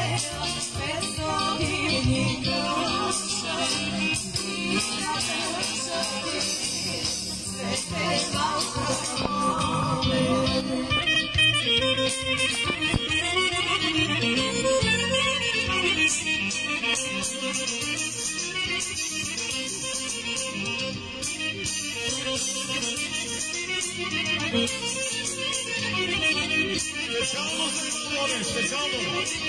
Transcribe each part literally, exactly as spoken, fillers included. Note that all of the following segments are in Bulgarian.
Specialno za Ivone, specialno.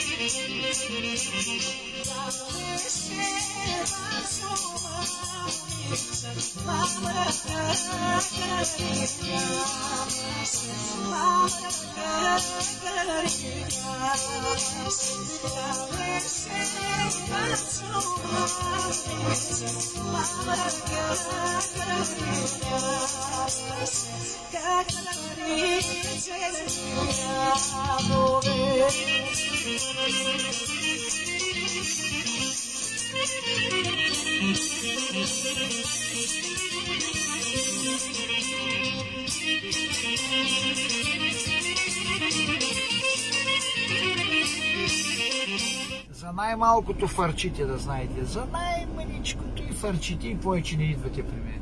За най-малкото фарчите, да знаете. За най-маничкото и фарчите и повече не идвате при мен.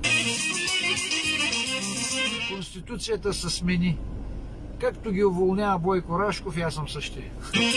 Конституцията се смени. Както ги уволнява Бойко Рашков, аз съм същия.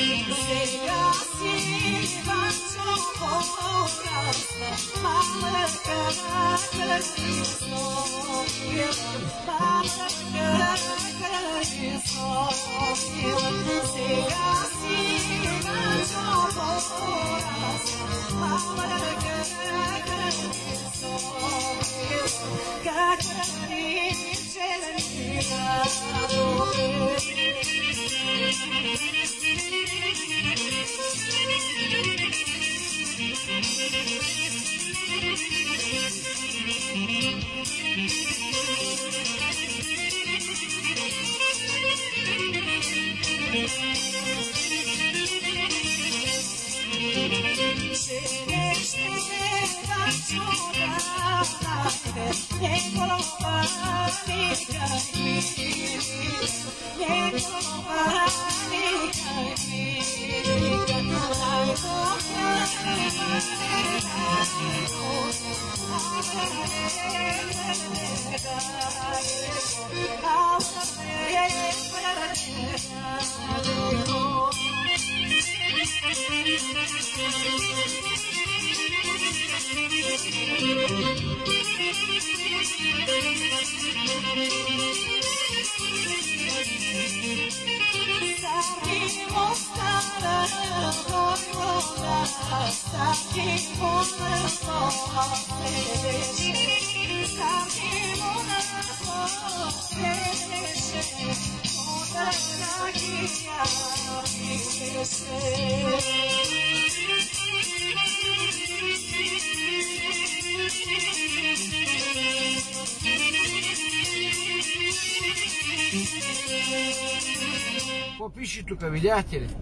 Какво пише тук, видяхте ли?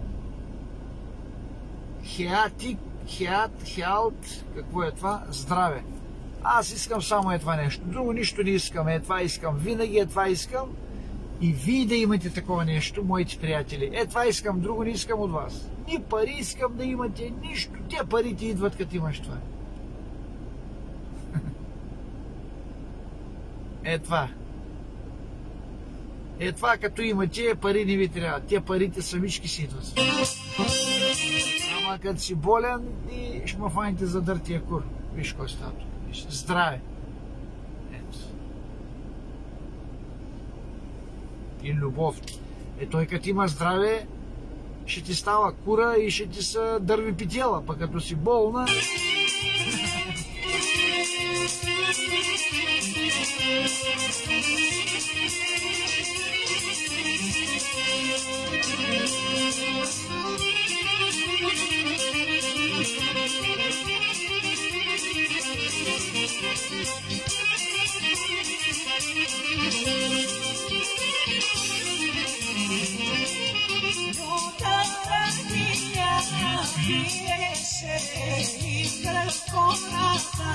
Хеатик, хеат, хеалт, какво е това? Здраве. Аз искам само е това нещо. Друго нищо не искам. Е това искам. Винаги е това искам. И вие да имате такова нещо, моите приятели. Е това искам. Друго не искам от вас. Ни пари искам да имате. Нищо. Те парите идват, като имаш това. Е това. Е това, като имате, пари не ви трябва. Те парите самички си идват. Ама като си болен, и ще ме фаните за дъртия кур. Виж кой става тук. Здраве. Ето. И любов. Е той като има здраве, ще ти става кура и ще ти са дърви питела. Пък като си болна... Con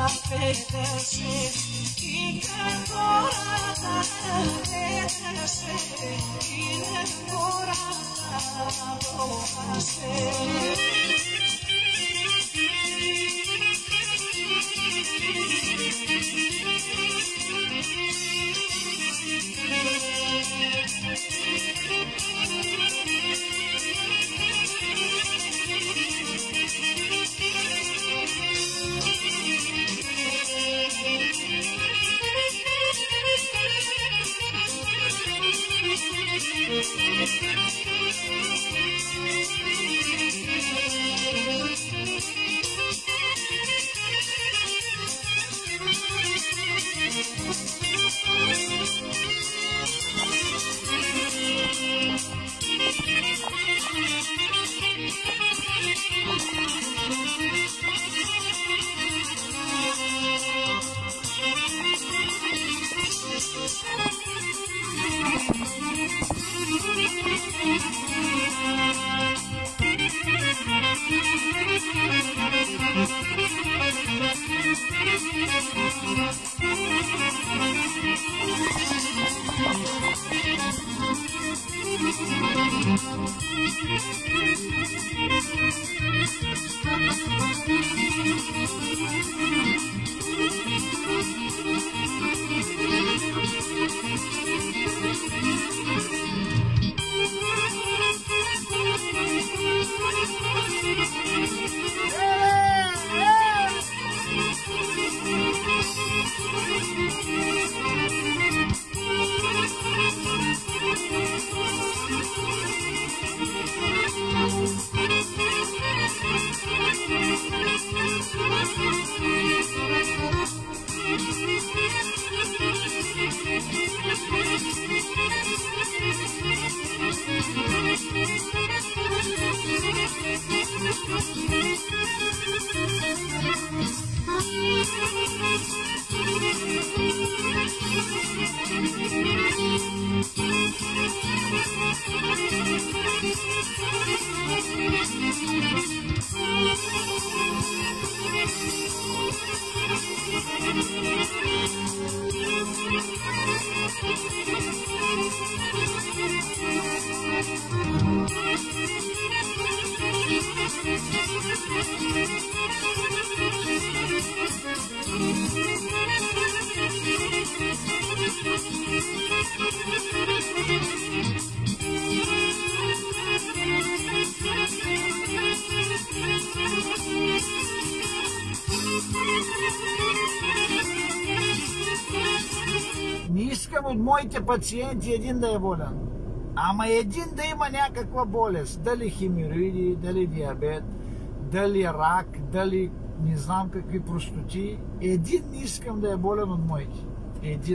Не искам от моите пациенти един да е болен. Ама един да има някаква болест. Дали хемороиди, дали диабет, дали рак, дали не знам какви простоти. Един не искам да е болен от моите. Един.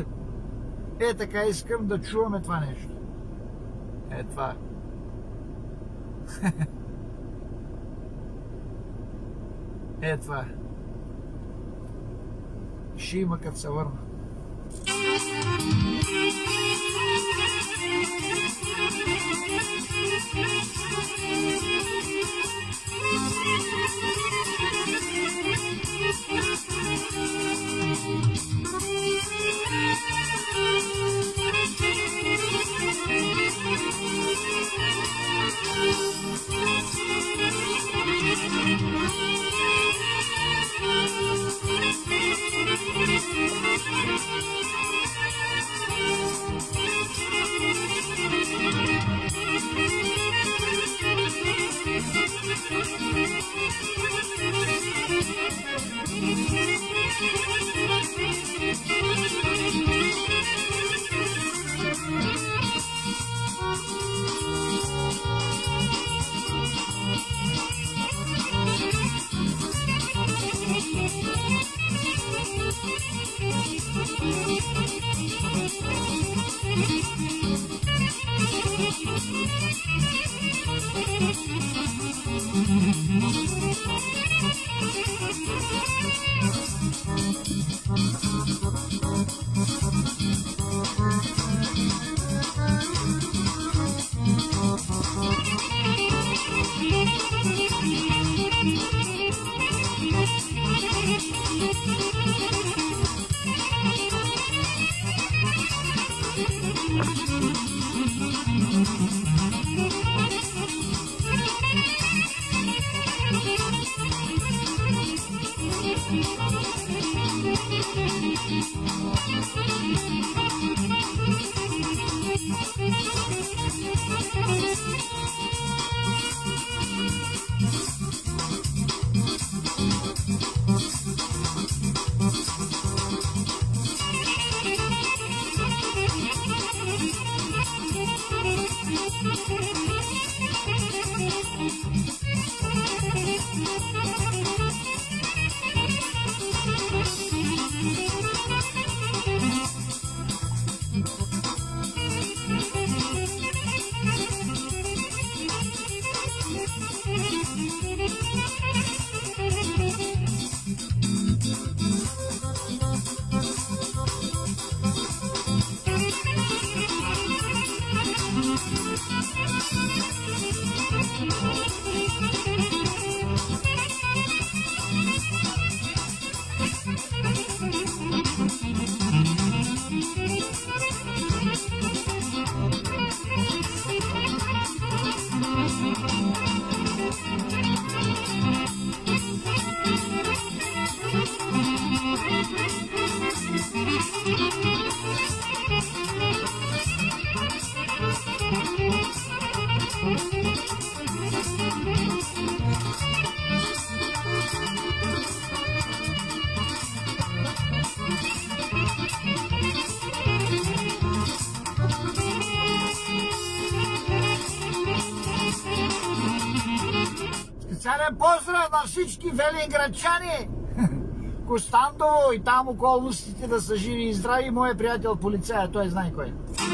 Е, така искам да чуваме това нещо. Е, това. Е, това. Ще има като се върна. Thank you. Специален поздрав на всички велинградчани! Костандово и там околностите да са живи и здрави. Моят приятел полицая, той знае кой.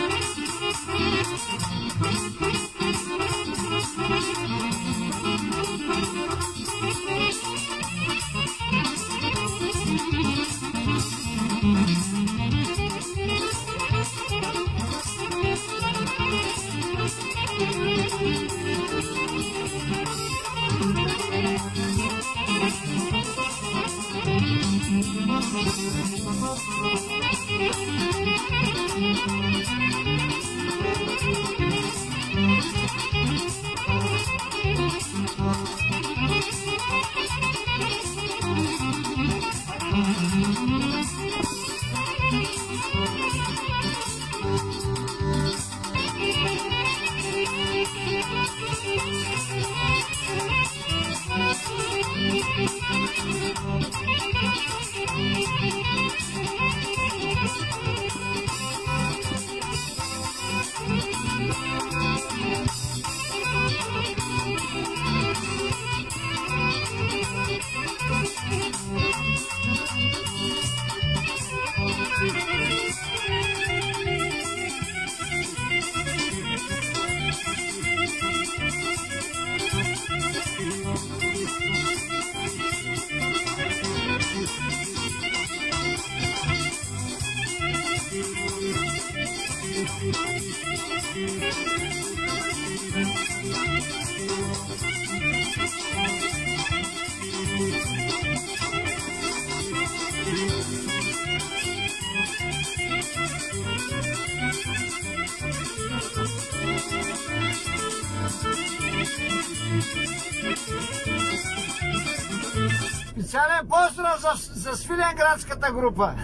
Специален поздрав за, за Свиленградската група.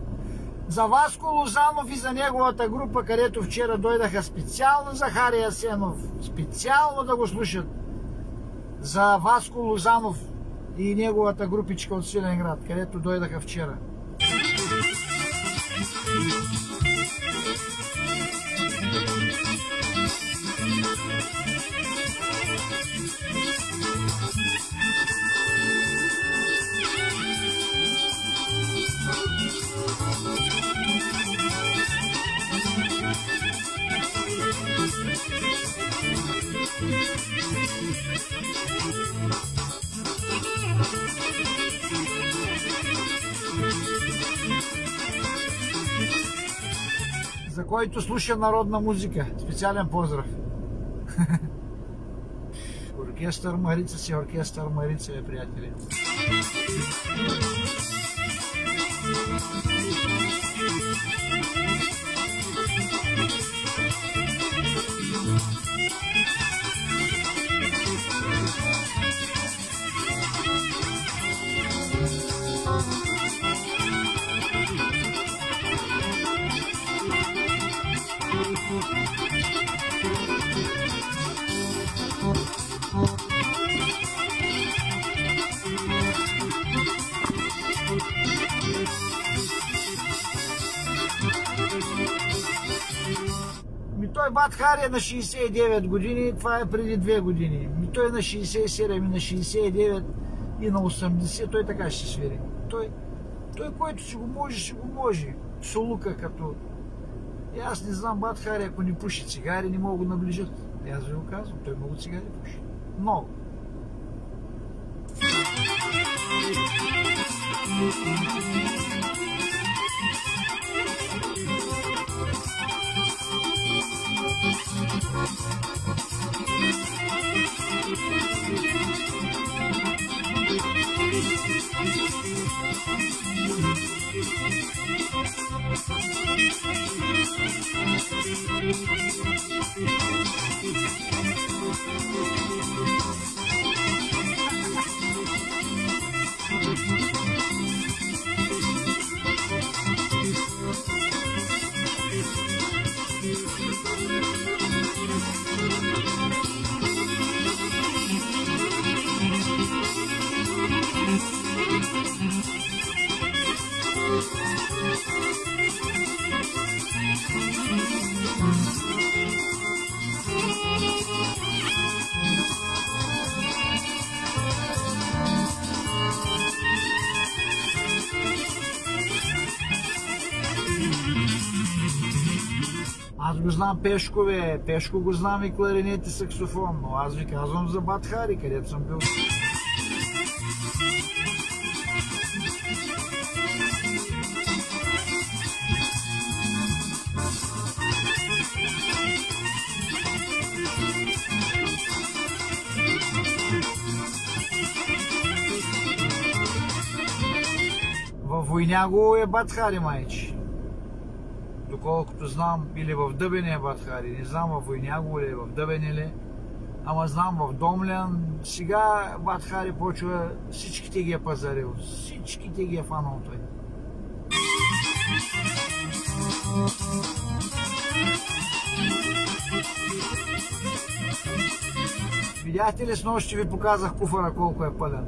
За Васко Лозанов и за неговата група, където вчера дойдаха специално за Хари Асенов. Специално да го слушат. За Васко Лозанов и неговата групичка от Свиленград, където дойдаха вчера. За който слуша народна музика. Специален поздрав. Оркестър Марица си, оркестър Марица е, приятели. Той Батхари е на шейсет и девет години, това е преди две години. Той е на шейсет и седем и на шейсет и девет и на осемдесет, той така ще свири. Той, той който си го може, си го може. Солука като... И аз не знам Батхари, ако не пуши цигари, не мога го наближат. И аз ви го казвам, той много цигари пуши. Много. Аз го знам Пешко, бе. Пешко го знам и кларинет и саксофон, но аз ви казвам за Батхари, където съм бил. Във Войняго е Батхари, майче. Доколкото знам, или в Дъбене е Батхари, не знам във Войняго или в Дъбене ли, ама знам в Домлян. Сега Батхари почва, всичките ги е пазарил, всичките ги е фанал той. Видяхте ли, снощи ви показах куфара колко е пълен?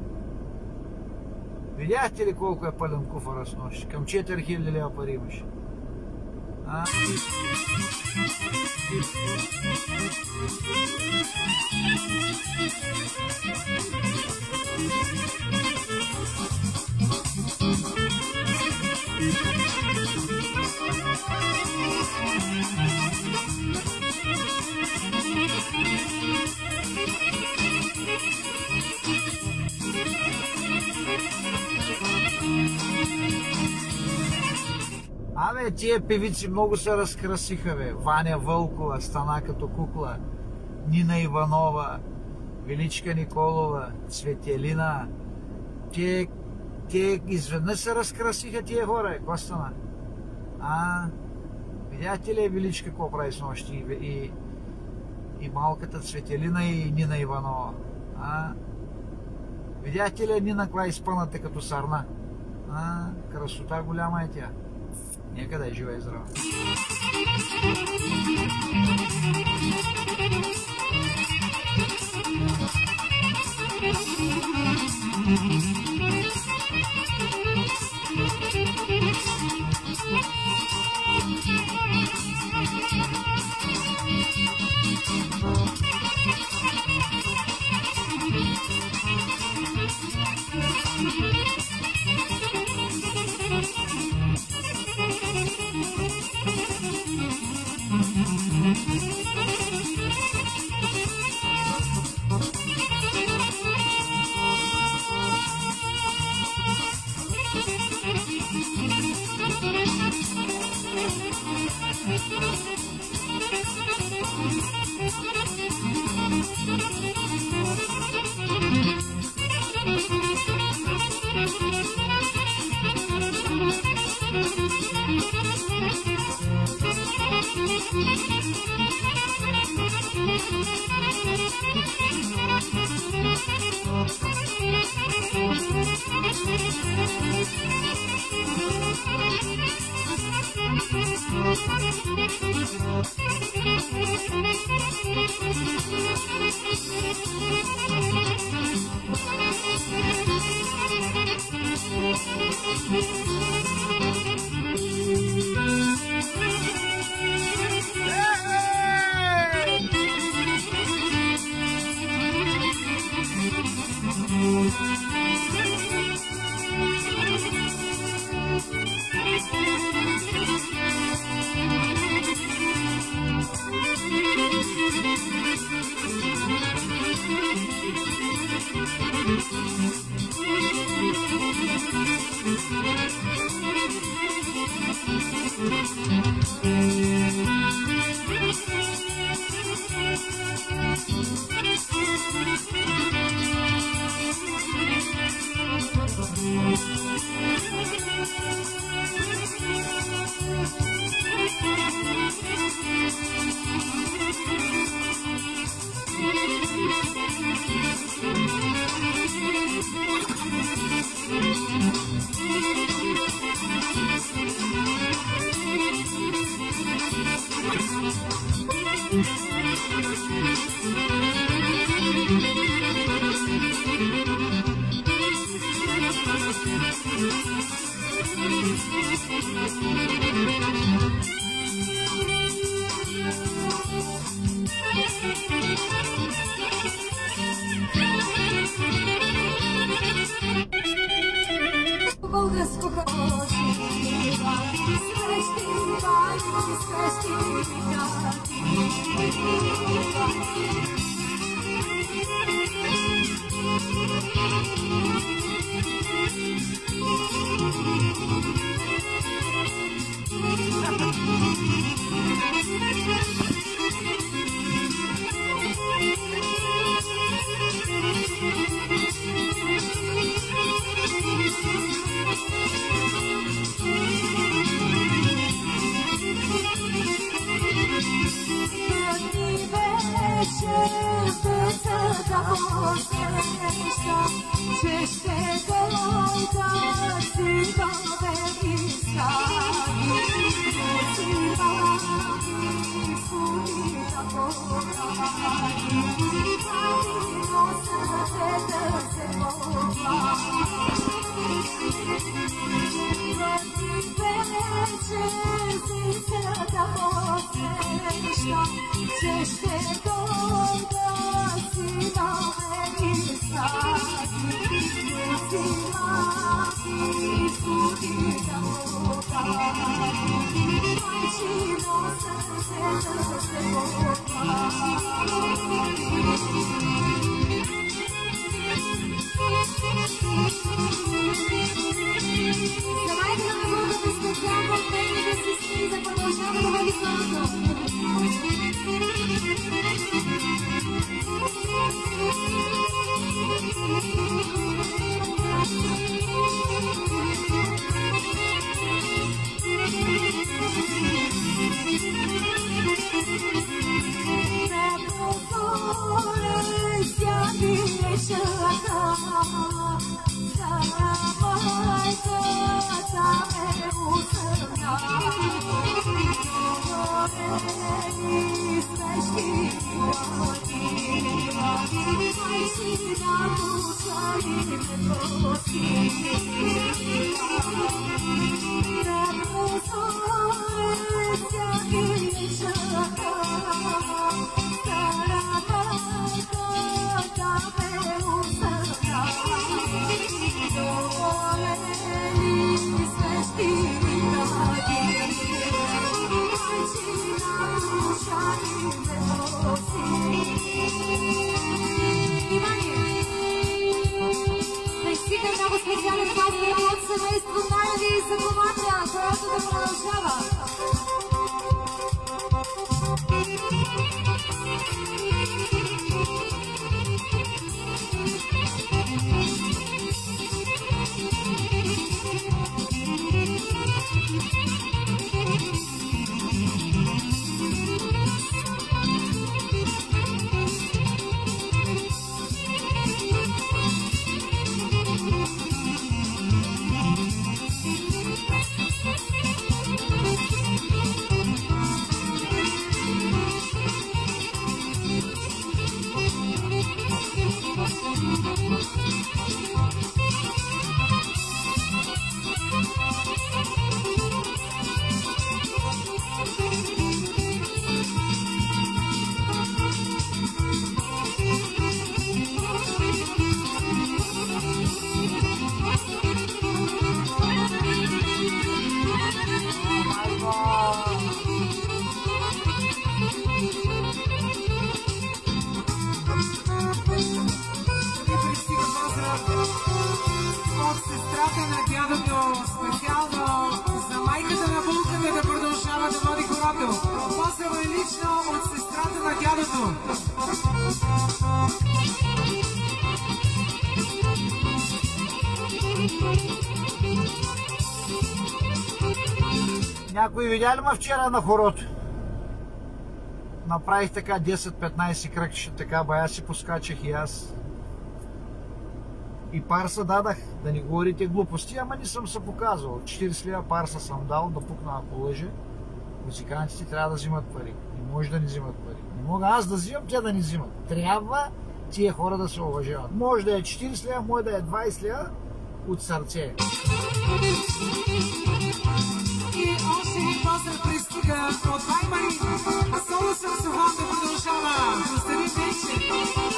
Видяхте ли колко е пълен куфара снощи? Към четири хиляди лева пари имаше. А? Абе, тия певици много се разкрасиха, бе. Ваня Вълкова стана като кукла, Нина Иванова, Величка Николова, Цветелина. Те, те изведнъж се разкрасиха тия хора, какво стана? А, видяхте ли Величка какво прави с нощи? И, и, и малката Цветелина и Нина Иванова. А, видяхте ли Нина каква изпъната като сарна? А, красота голяма е тя. Нека да е жива и здрава. сестрата на дядото, специално за майката на булката да продължава да води хорото. Поздраво е лично от сестрата на дядото. Някой видя ли ме вчера на хорото? Направих така десет-петнайсет кръгчета, така бая си поскачах и аз. И парса дадах, да не говорите глупости, ама не съм се показвал. четирийсет лева парса съм дал, да пукна ако лъже. Музикантите трябва да взимат пари. Не може да не взимат пари. Не мога аз да взимам, те да не взимат. Трябва тия хора да се уважават. Може да е четирийсет лева, може да е двайсет лева от сърце. И още един поздрав пристига от Ваймари. Соло саксофон да продължава. Костадин Денчев.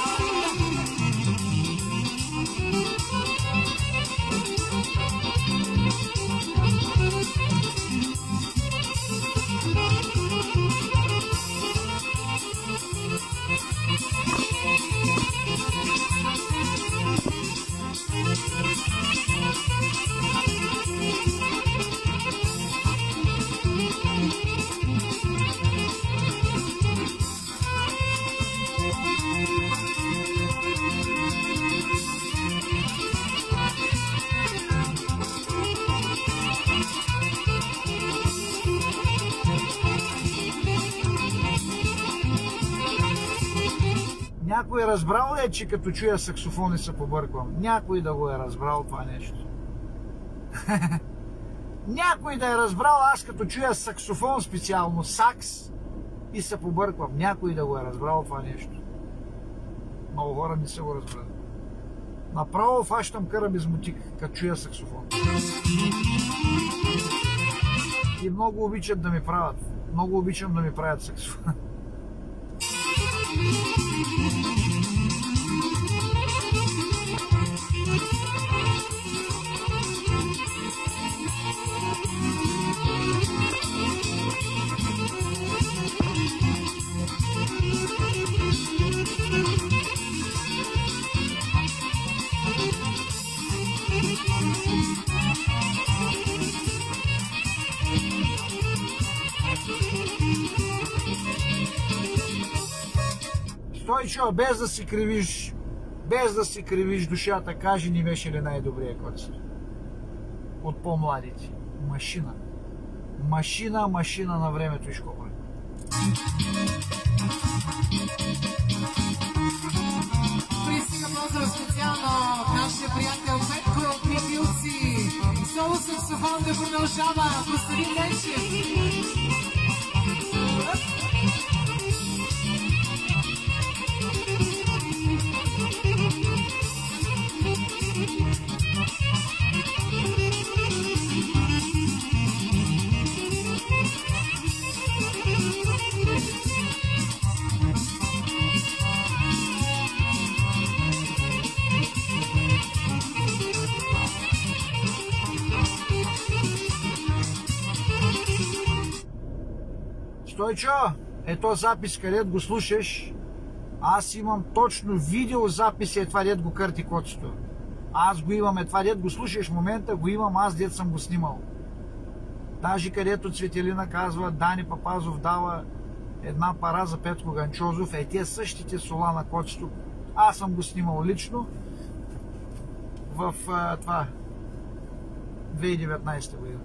Някой е разбрал ли, че като чуя саксофон и се побърквам? Някой да го е разбрал това нещо. Някой да е разбрал, аз като чуя саксофон, специално сакс, и се побърквам. Някой да го е разбрал това нещо. Много хора не са го разбрали. Направо фащам къра без мотик, като чуя саксофон. И много обичат да ми правят. Много обичам да ми правят саксофон. Стойчо, без да си кривиш, без да си кривиш душата, кажи ни беше ли най-добрия концерт от по-младите? Машина. Машина, машина на времето и школа. Пристига поздрав специално от нашия приятел Петко от Михилци. Соло саксофон да продължава. Костадин Денчев. Стойчо, ето запис, където го слушаш. Аз имам точно видеозапис, е това дет го кърти коцето. Аз го имам, е това дет го слушаш в момента, го имам, аз дет съм го снимал. Даже където Цветелина казва, Дани Папазов дава една пара за Петко Ганчозов, е те същите сола на коцето. Аз съм го снимал лично в а, това две хиляди и деветнайсета година.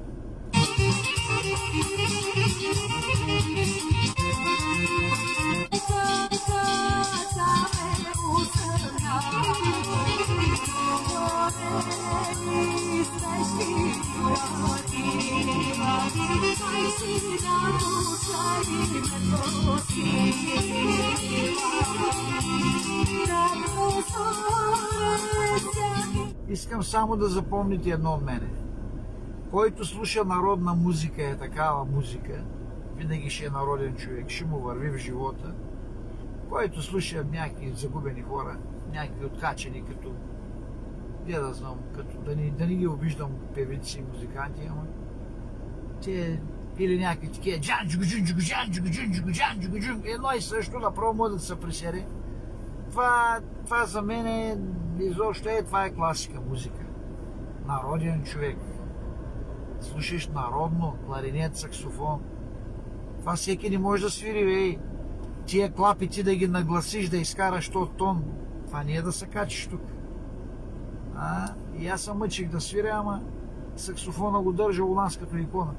Искам само да запомните едно от мене. Който слуша народна музика, е такава музика, винаги ще е народен човек, ще му върви в живота. Който слуша някакви загубени хора, някакви откачени, като, я да знам, като да не, да не ги обиждам певици и музиканти, ама те или някакви такива джанджугу, джунджугу, джанджугу, джунджугу, джанджугу, джунджугу, едно и също, направо може да се присери. Това, това за мен е, изобщо е, това е класика музика. народен човек. Слушаш народно, кларинет, саксофон. Това всеки не може да свири, бе. Тия клапи ти да ги нагласиш, да изкараш този тон. Това не е да се качиш тук. А? И аз съм мъчих да свиря, ама саксофона го държа у нас като икона.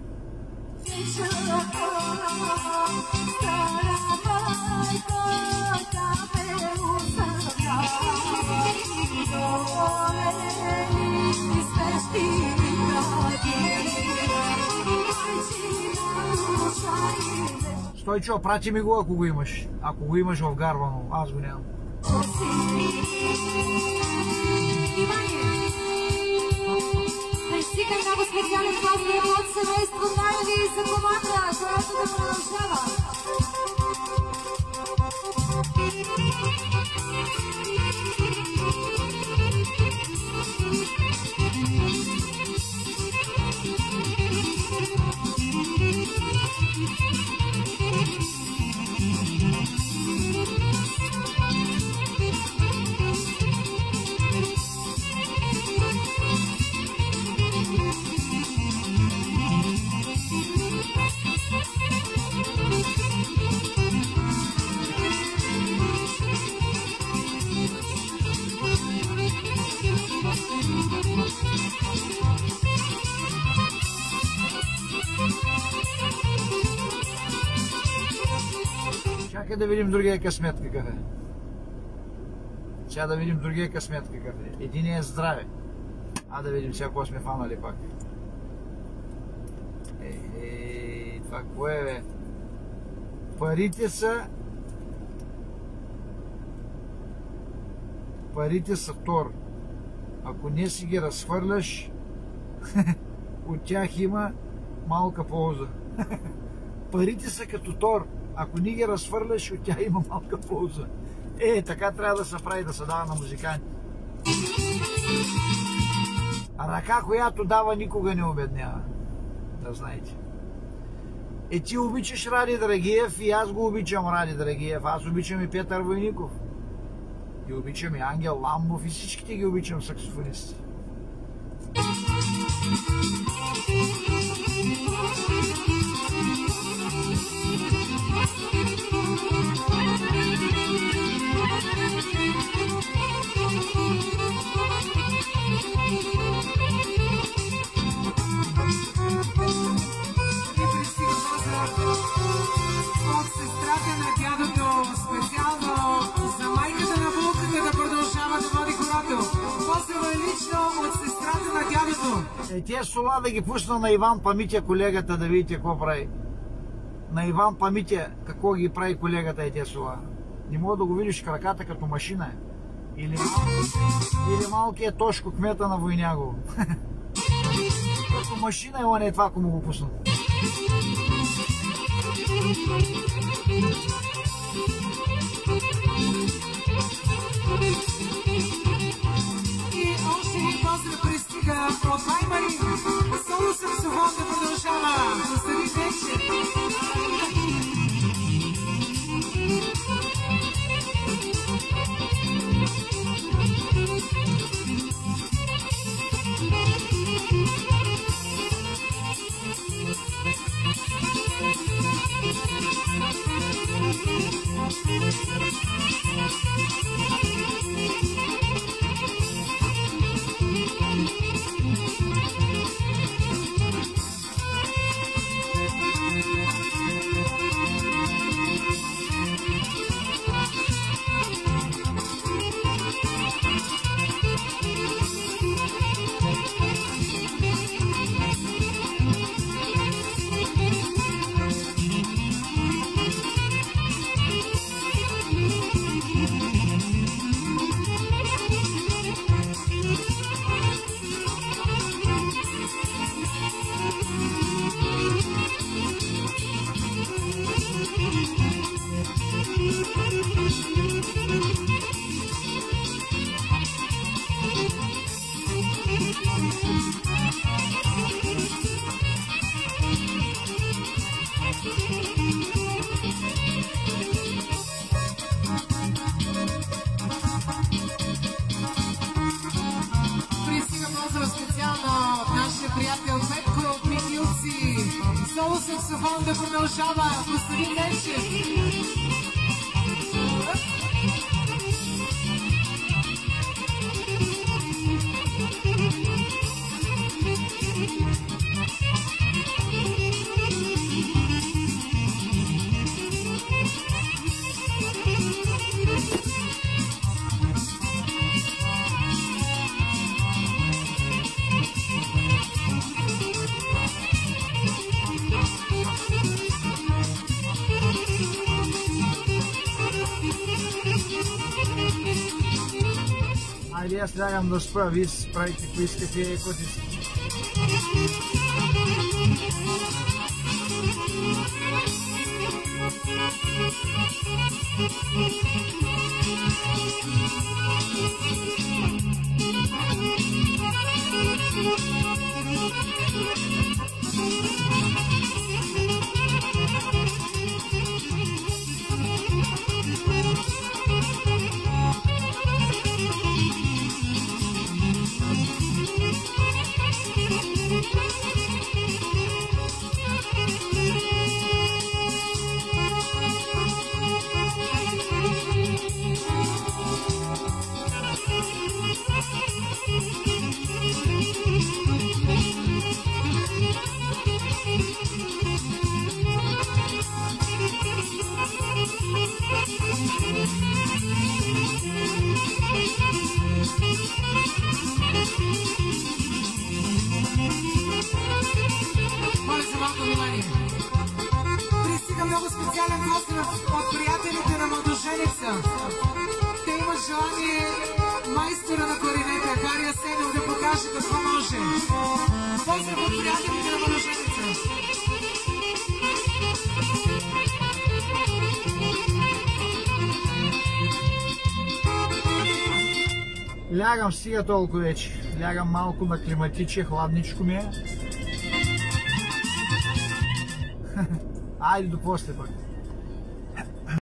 Стойчо, прати ми го, ако го имаш. Ако го имаш в гарвано, аз го нямам. Стига много специален поздрав от семейство Найди и за команда, която да продължава. Чакай да видим другия късмет какъв е. Сега да видим другия късмет какъв е. Единият е здраве. А да видим сега кога сме фанали пак. Ей, ей, това кое е, бе? Парите са... Парите са тор. Ако не си ги разхвърляш, от тях има малка полза. Парите са като тор. Ако не ги разхвърляш, от тях има малка полза. Е, така трябва да се прави, да се дава на музиканти. А ръка, която дава, никога не обеднява. Да знаете. Е, ти обичаш Ради Драгиев и аз го обичам Ради Драгиев. Аз обичам и Петър Войников. И обичам и Ангел Ламбов и всичките ги обичам саксофонисти. От сестрата на дядото, специално за майката на булката да продължава да води хорото. Поздрава лично от сестрата на дядото. Е, тия сола да ги пусна на Иван Памитя, колегата, да видите какво прави. На Иван Памитя, какво ги прави колегата е тия сола. Не мога да го видиш краката като машина е. Или, мал... Или малкият Тошко, кмета на Войнягово. Като машина е, он е това, ако му го пуснат. И още един поздрав пристига от Маймари. Соло саксофон да продължава. Остави вече. приятел Петко от Михилци. Соло саксофон да продължава Костадин Ненчев. Айде, аз лягам да спра, вие си правите какво искате и какво си. Моля за малко внимание. Пристига много специален поздрав от приятелите на младоженица. Те имат желание майстора на кларинета Хари Асенов да покаже какво може. Поздрав от приятелите на младоженица. Лягам, стига толкова вече. Лягам малко на климатиче, хладничко ми е. Айде до после пък.